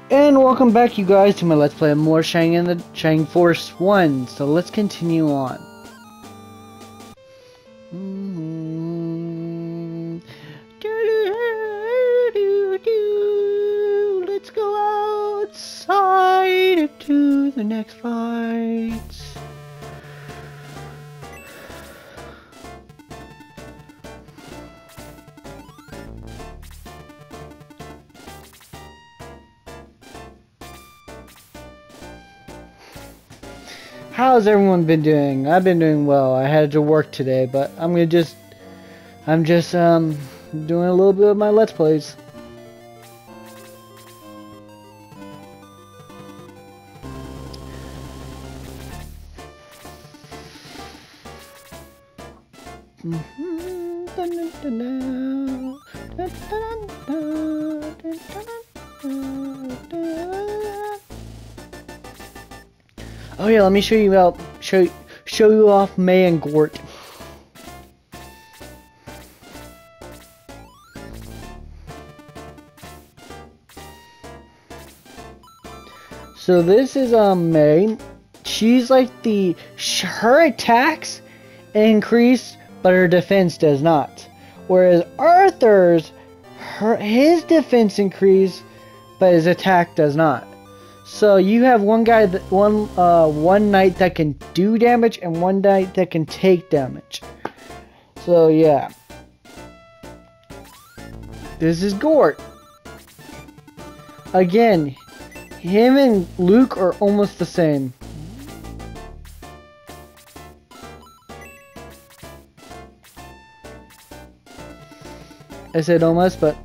And welcome back, you guys, to my Let's Play of more Shang and the Shang Force 1. So let's continue on. Let's go outside to the next fight. How's everyone been doing? I've been doing well. I had to work today, but I'm just doing a little bit of my Let's Plays. Oh yeah, let me show you off May and Gort. So this is May. She's like her attacks increase, but her defense does not. Whereas Arthur's his defense increase, but his attack does not. So you have one knight that can do damage and one knight that can take damage. So yeah. This is Gort. Again, him and Luke are almost the same. I said almost, but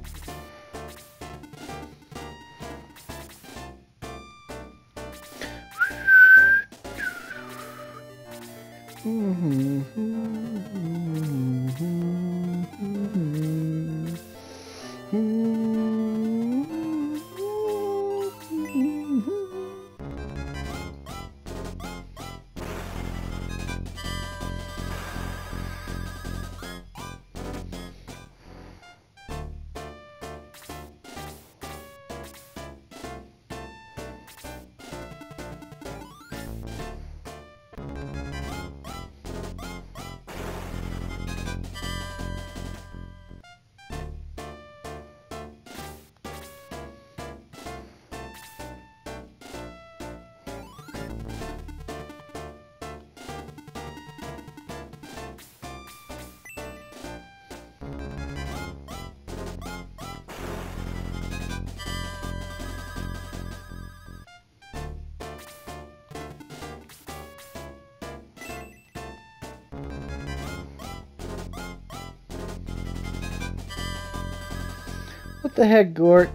what the heck, Gort?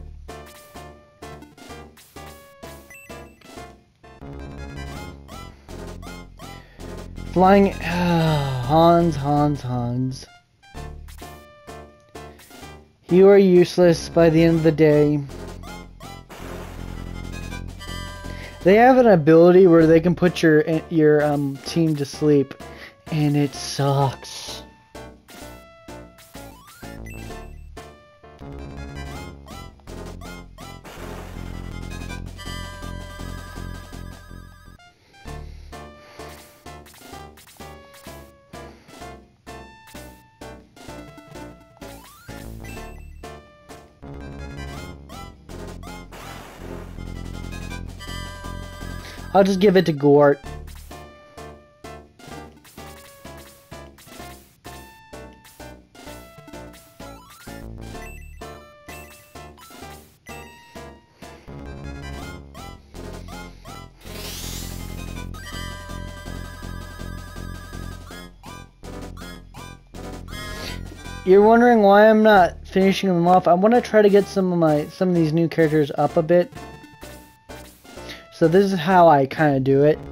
Flying Hans. You are useless by the end of the day. They have an ability where they can put your team to sleep, and it sucks. I'll just give it to Gort. You're wondering why I'm not finishing them off. I want to try to get some of these new characters up a bit. So this is how I kind of do it.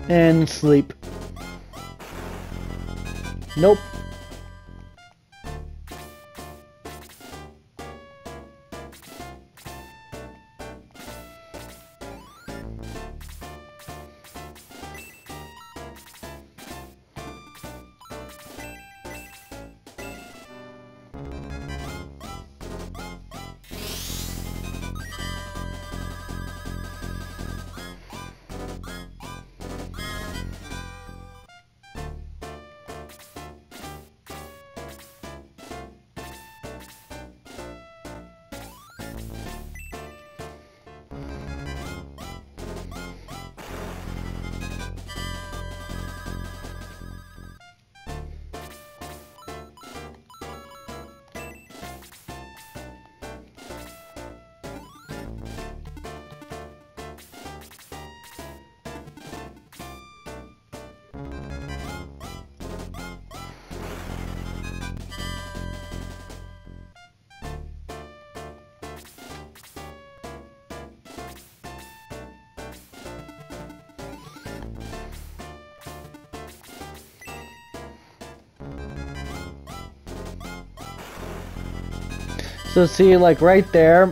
And sleep. Nope. So see, like right there.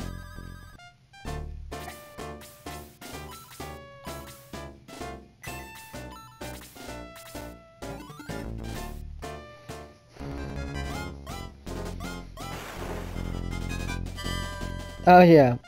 Oh yeah.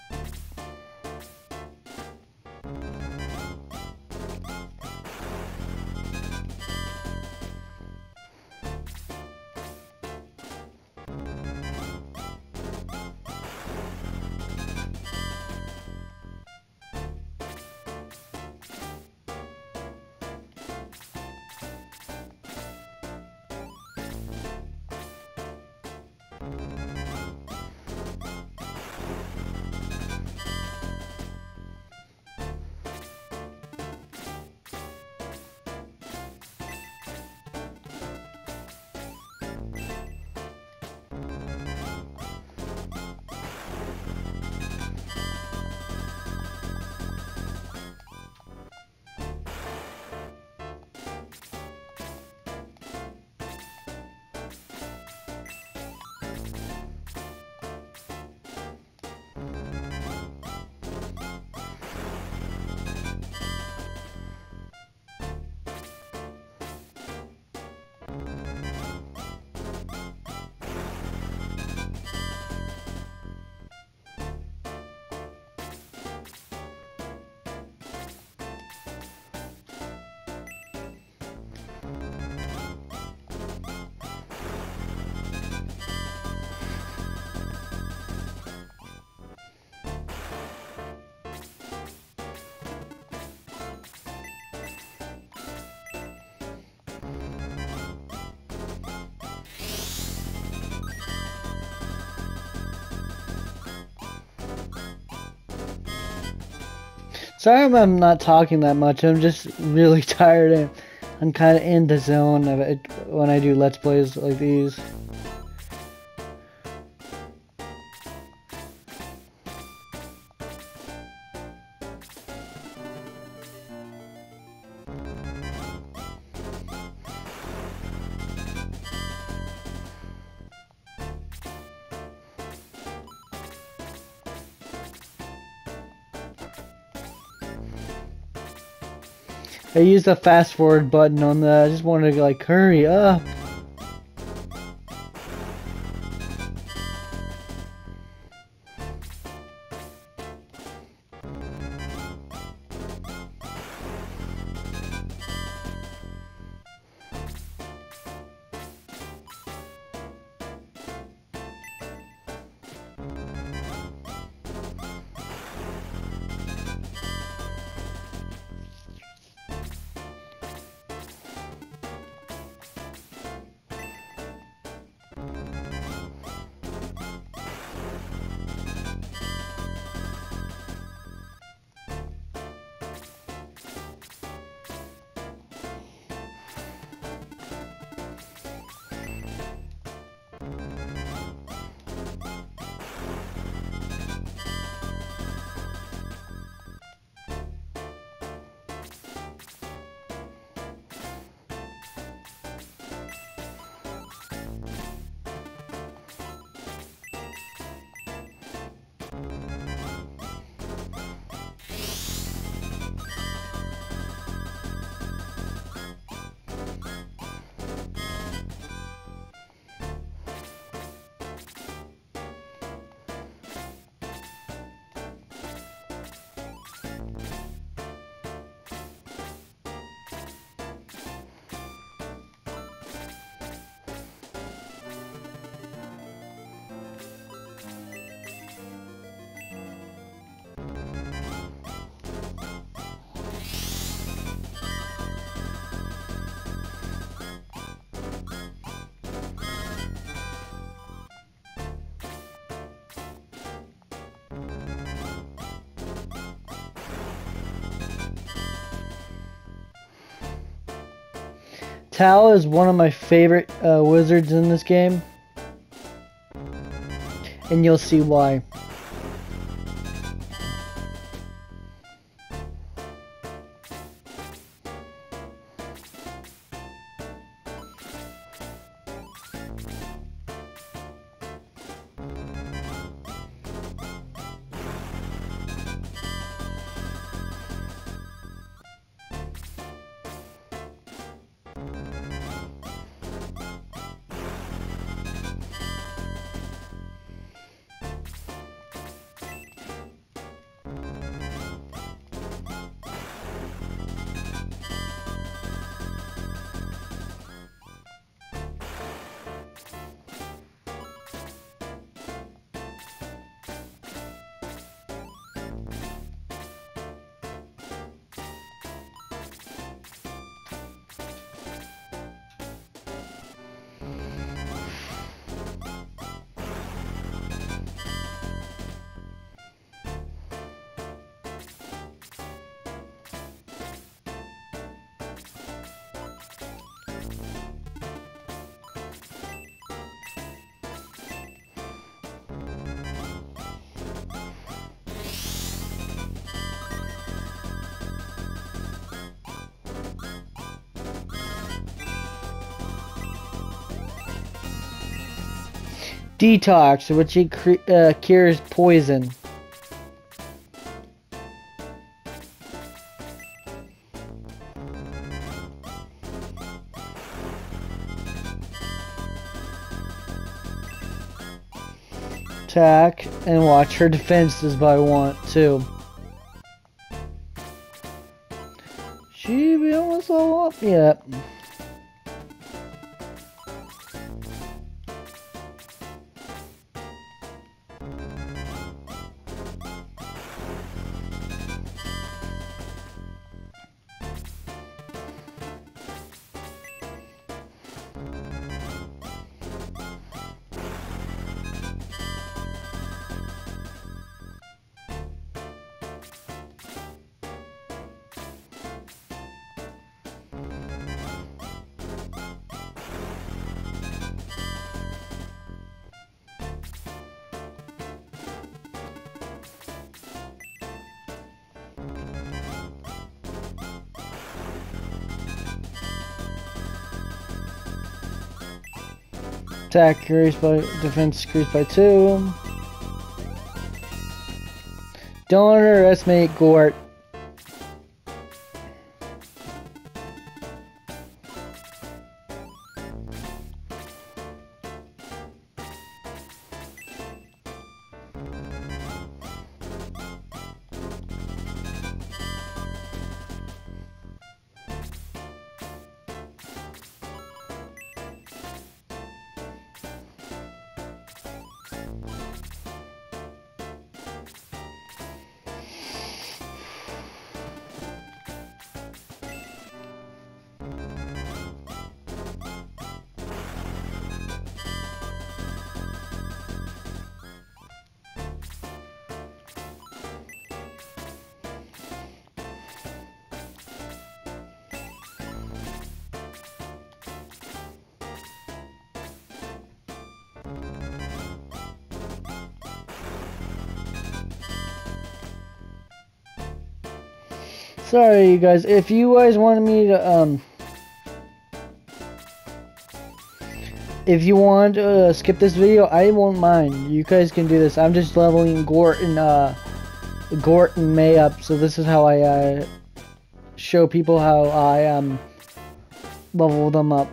Sorry if I'm not talking that much. I'm just really tired and I'm kind of in the zone of it when I do Let's Plays like these. I used the fast forward button on that. I just wanted to like hurry up. Tao is one of my favorite wizards in this game. And you'll see why. Detox, which cures poison. Attack and watch her defenses by 1, 2. She be almost all up yet. Attack increased by defense increased by 2. Don't underestimate Gort. Sorry, you guys. If you guys wanted me to, if you want to skip this video, I won't mind. You guys can do this. I'm just leveling Gort and May up. So this is how I show people how I level them up.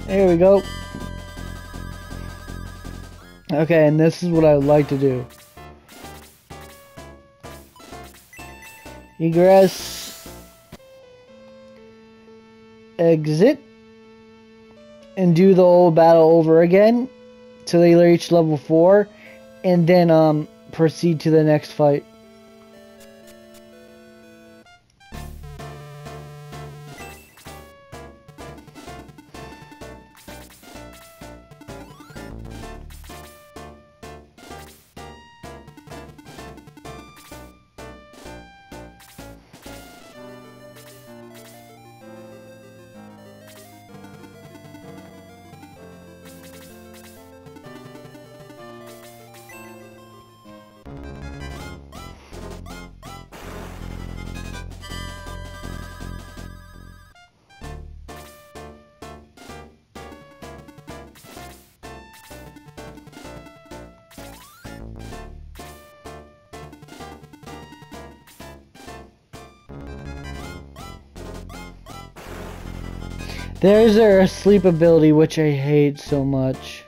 Here we go. Okay, and this is what I would like to do. Egress. Exit. And do the old battle over again. Till they reach level 4. And then proceed to the next fight. There's their sleep ability, which I hate so much.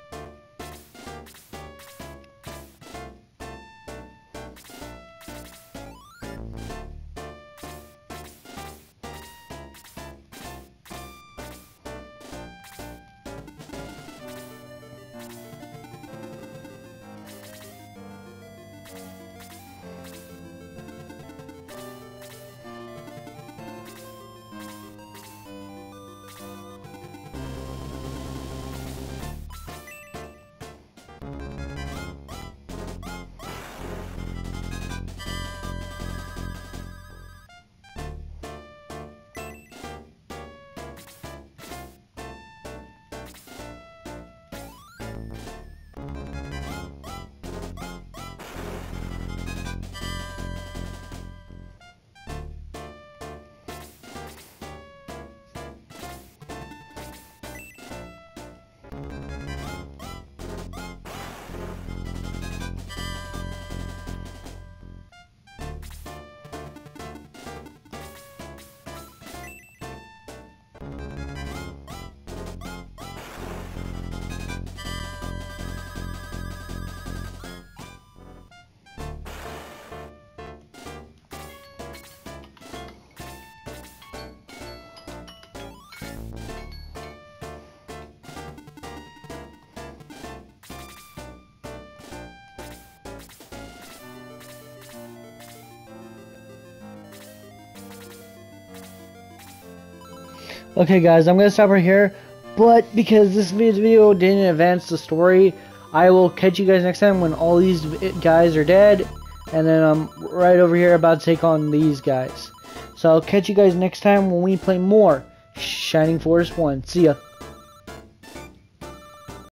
Okay guys, I'm going to stop right here, but because this video didn't advance the story, I will catch you guys next time when all these guys are dead, and then I'm right over here about to take on these guys. So I'll catch you guys next time when we play more Shining Force 1. See ya.